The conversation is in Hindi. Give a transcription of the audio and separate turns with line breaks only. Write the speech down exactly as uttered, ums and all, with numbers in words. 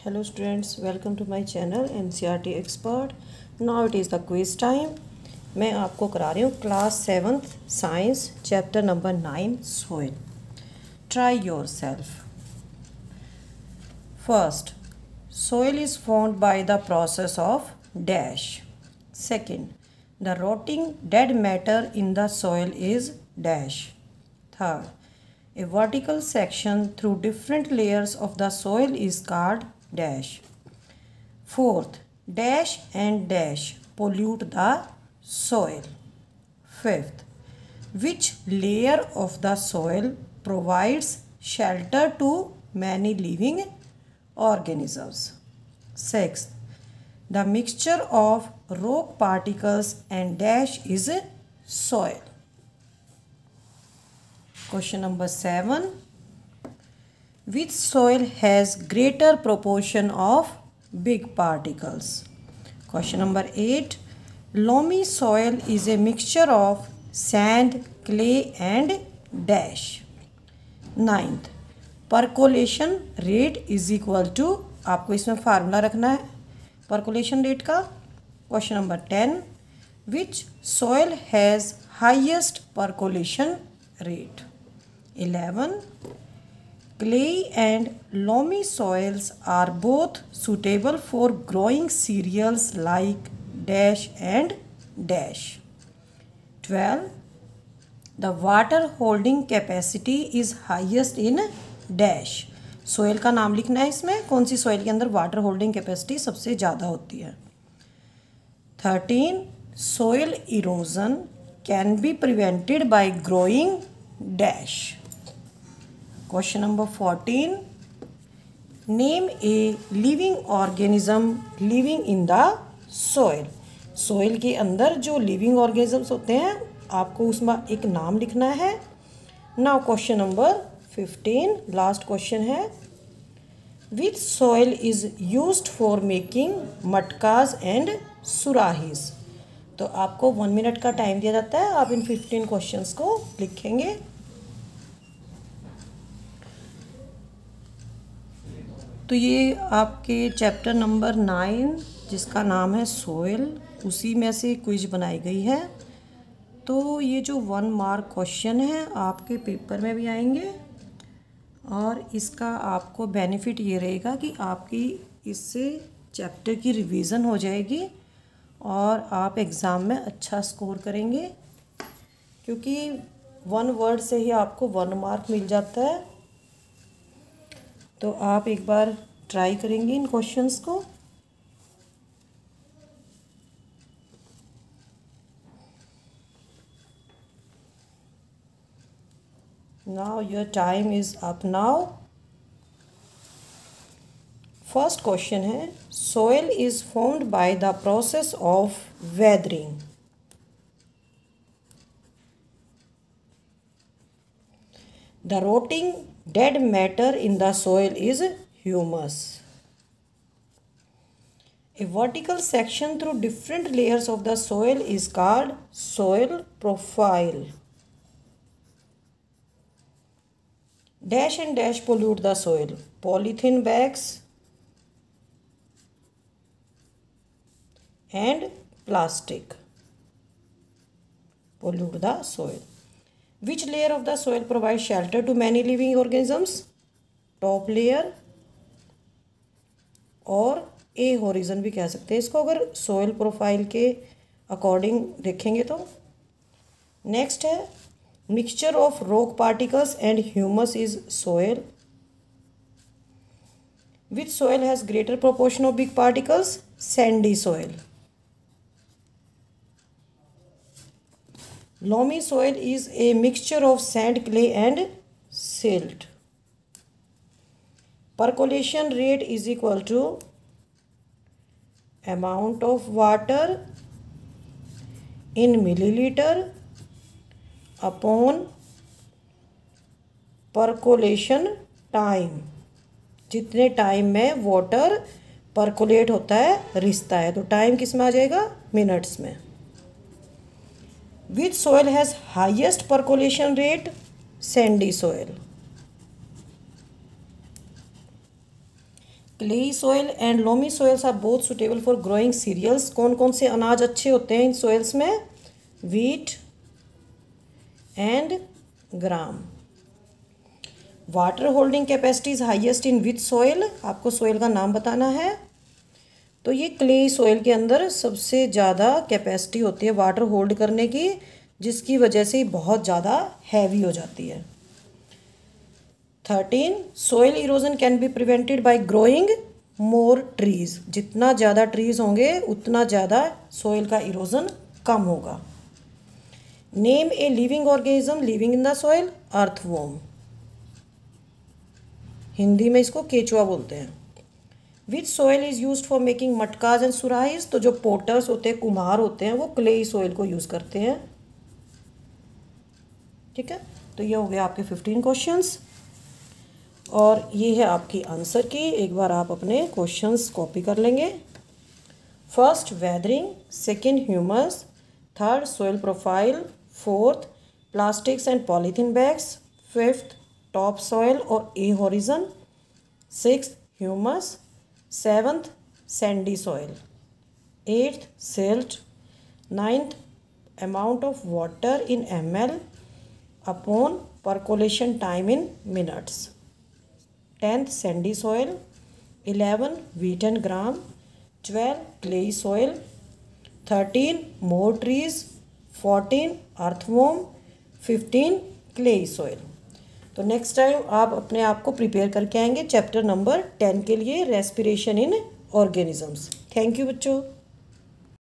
Hello students, welcome to my channel N C R T Expert. Now it is the quiz time. मैं आपको करा रही हूँ class seventh science chapter number nine soil. Try yourself. First, soil is formed by the process of dash. Second, the rotting dead matter in the soil is dash. Third, a vertical section through different layers of the soil is called dash. Fourth, dash and dash pollute the soil. Fifth, which layer of the soil provides shelter to many living organisms? Sixth, the mixture of rock particles and dash is soil. Question number seven. Which soil has greater proportion of big particles? Question number eight. Loamy soil is a mixture of sand, clay and dash. Ninth, percolation rate is equal to, आपको इसमें फार्मूला रखना है percolation rate का. Question number ten. Which soil has highest percolation rate? eleven. Clay and loamy soils are both suitable for growing cereals like dash and dash. twelve. The water holding capacity is highest in dash. Soil का नाम लिखना है इसमें, कौन सी सोयल के अंदर वाटर होल्डिंग कैपेसिटी सबसे ज़्यादा होती है. Thirteen. Soil erosion can be prevented by growing dash. Question number fourteen. Name a living organism living in the soil. soil के अंदर जो living organisms होते हैं आपको उसमें एक नाम लिखना है. Now question number fifteen, last question है. Which soil is used for making मटकास and सुराहीस? तो आपको वन मिनट का टाइम दिया जाता है, आप इन फिफ्टीन क्वेश्चंस को लिखेंगे. तो ये आपके चैप्टर नंबर नाइन जिसका नाम है सोयल, उसी में से क्विज बनाई गई है. तो ये जो वन मार्क क्वेश्चन है आपके पेपर में भी आएंगे और इसका आपको बेनिफिट ये रहेगा कि आपकी इससे चैप्टर की रिवीजन हो जाएगी और आप एग्ज़ाम में अच्छा स्कोर करेंगे, क्योंकि वन वर्ड से ही आपको वन मार्क मिल जाता है. तो आप एक बार ट्राई करेंगे इन क्वेश्चंस को. Now your time is up now. First question है, soil is formed by the process of weathering. The rotting dead matter in the soil is humus. A vertical section through different layers of the soil is called soil profile. Dash and dash pollute the soil. Polythene bags and plastic pollute the soil. Which layer of the soil provides shelter to many living organisms? Top layer और ए होरिजन भी कह सकते हैं इसको अगर सोयल प्रोफाइल के अकॉर्डिंग देखेंगे तो. नेक्स्ट है, mixture of rock particles and humus is soil. Which soil has greater proportion of big particles? Sandy soil. Loamy soil is a mixture of sand, clay and silt. Percolation rate is equal to amount of water in milliliter upon percolation time. जितने टाइम में वाटर परकोलेट होता है, रिसता है, तो टाइम किस में आ जाएगा? मिनट्स में. Which soil has highest percolation rate? Sandy soil. Clayey soil and loamy soils are both suitable for growing cereals. कौन कौन से अनाज अच्छे होते हैं इन सोयल्स में? Wheat and gram. Water holding capacity is highest in which soil? आपको सोयल का नाम बताना है। तो ये क्ले सोयल के अंदर सबसे ज़्यादा कैपेसिटी होती है वाटर होल्ड करने की, जिसकी वजह से बहुत ज़्यादा हैवी हो जाती है। Thirteen, soil erosion can be prevented by growing more trees. जितना ज़्यादा ट्रीज होंगे उतना ज़्यादा सोयल का इरोजन कम होगा। Name a living organism living in the soil. Earthworm, Hindi में इसको केचुआ बोलते हैं। Which soil is use for making मटकाज एंड सुराहीज। तो जो पोटर्स होते हैं, कुम्हार होते हैं, वो क्ले सोयल को यूज़ करते हैं। ठीक है, तो ये हो गया आपके फिफ्टीन क्वेश्चंस और ये है आपकी आंसर की। एक बार आप अपने क्वेश्चंस कॉपी कर लेंगे। First weathering, second humus, third soil profile, fourth plastics and polythene bags, fifth top soil और A horizon, sixth humus, seventh sandy soil, eighth silt, ninth amount of water in M L upon percolation time in minutes, tenth sandy soil, eleven wheat and gram, twelve clay soil, thirteen more trees, fourteen earthworm, fifteen clay soil। तो नेक्स्ट टाइम आप अपने आप को प्रिपेयर करके आएंगे चैप्टर नंबर टेन के लिए, respiration in organisms. Thank you बच्चों।